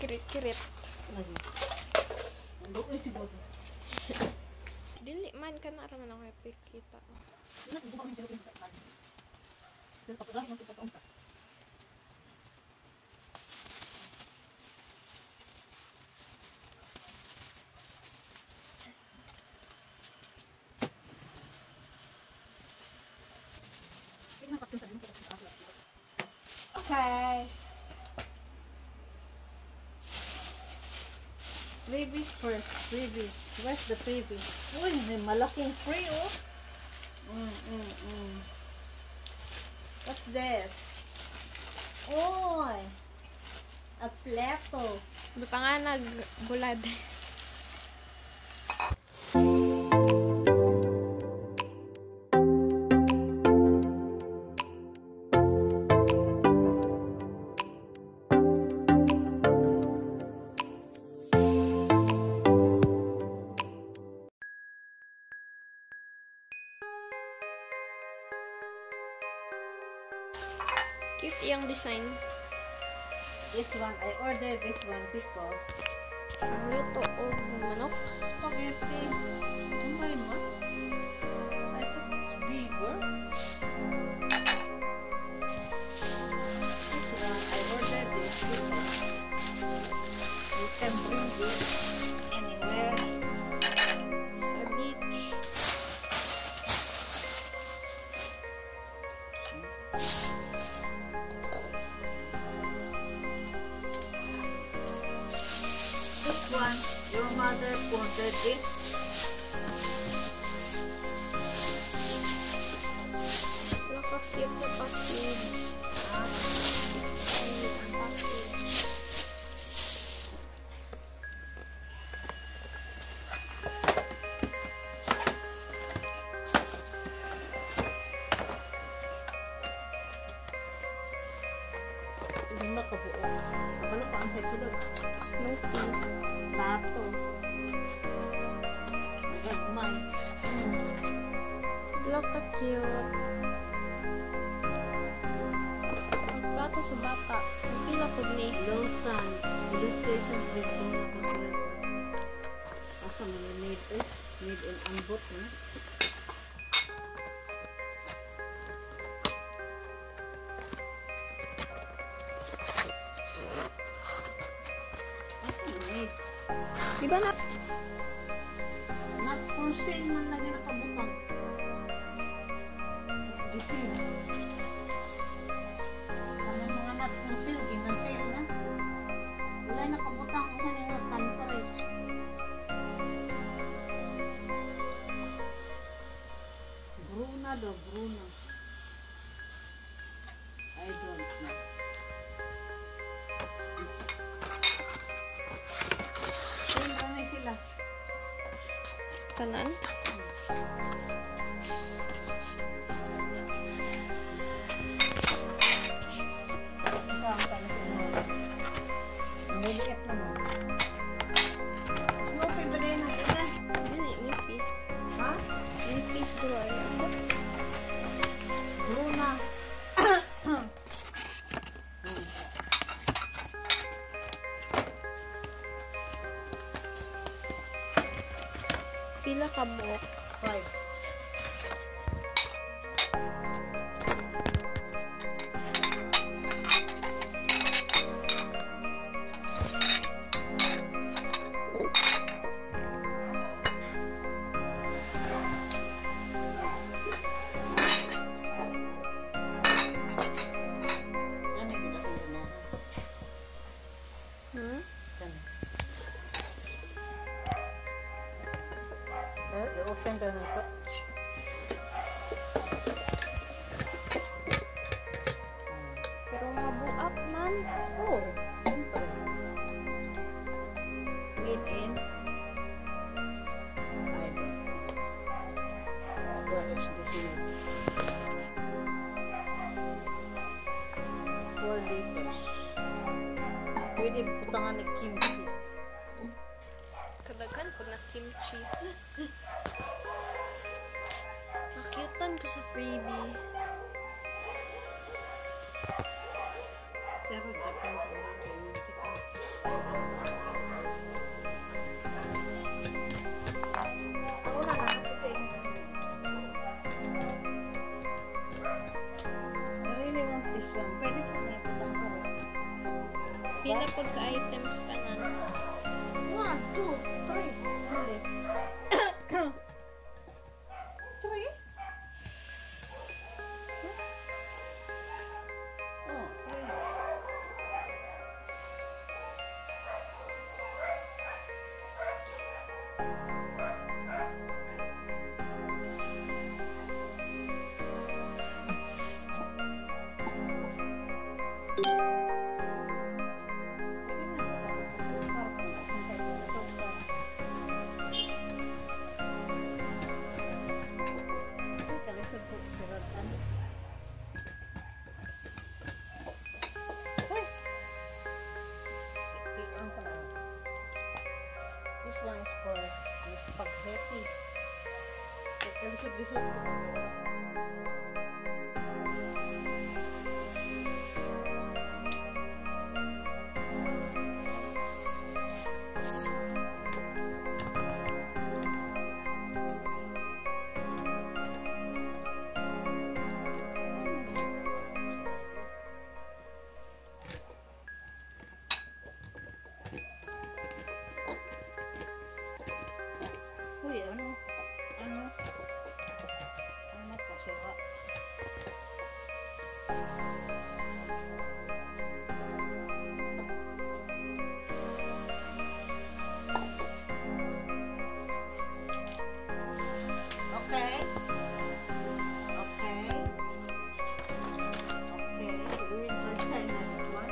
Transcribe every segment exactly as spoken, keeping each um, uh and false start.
kirit-kirit. Lagi. Ando ko siguro. Dili man ka na raman ako ipikita. Wala ko kami jero kita. Pero kapag mo kita taon sa. Okay. Freebies first. Freebies. Where's the freebies? Uy, may malaking free, oh. Mm, mm, mm. What's this? Oy! A plato. Buta nga nagbulad. Cute yung design. This one, I ordered this one because Ang luto o manok. spaghetti. Ano ba yun ba? I thought it's bigger. This one, I ordered this because you can bring this anywhere. Sa beach. This one, your mother ordered this. Naka-cute sa package. Ay, ang package. Hindi makabuo. Ano pa ang hesulog? Snoopy. Plato. Gagmay. Look ka cute. Magplato sa bata. Pila po ni. Lausanne. Illustration printing. Asa mo na made eh? Made in ambot eh? Asa mo made? Di ba na? Not for sale man lagi nakabutang. Gising. Ano mga not for sale, ginasale na. Wala nakabutang ko kanina temperate. Bruna do, Bruna. I don't know. Same lang sila. Tanan? Ito ang talaga. Ang liliit naman. Snoopy ba din ang ina? Dili, nipi. Ha? Nipi siguro ay ako. Bruna. Pila ka buok. Five. Ano yung gila kong gano'n? Hmm? Saan? Eh, i-open ka na ito. Pero mabuap man. Oh, siyempre. Made in I don't know. Where is this in? Four liters. Pwede putangan ng kimchi. Kadaghan po na kimchi. Nakyutan ko sa freebie. Pero Japan ko na kainin kita. Pila pod ka items tanan. One, two, three. Only. Three? Oh, three. This one is for the spaghetti. Lisod-lisod. Uy, ano? Ano? Ano pa siya? Okay. Okay. Okay. We will try next one.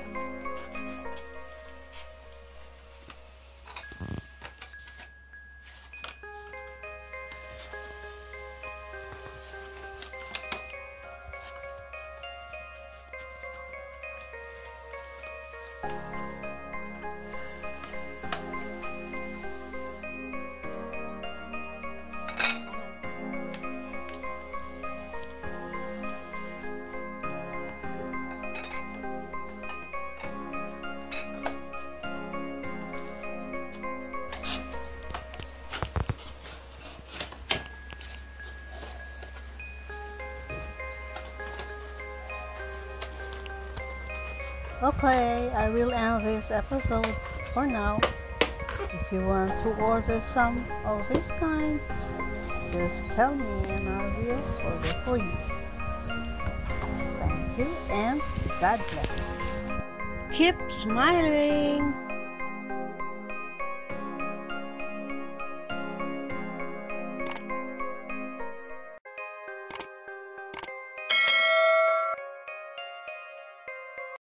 Okay, I will end this episode for now. If you want to order some of this kind, just tell me and I will order for you. Thank you and God bless. Keep smiling.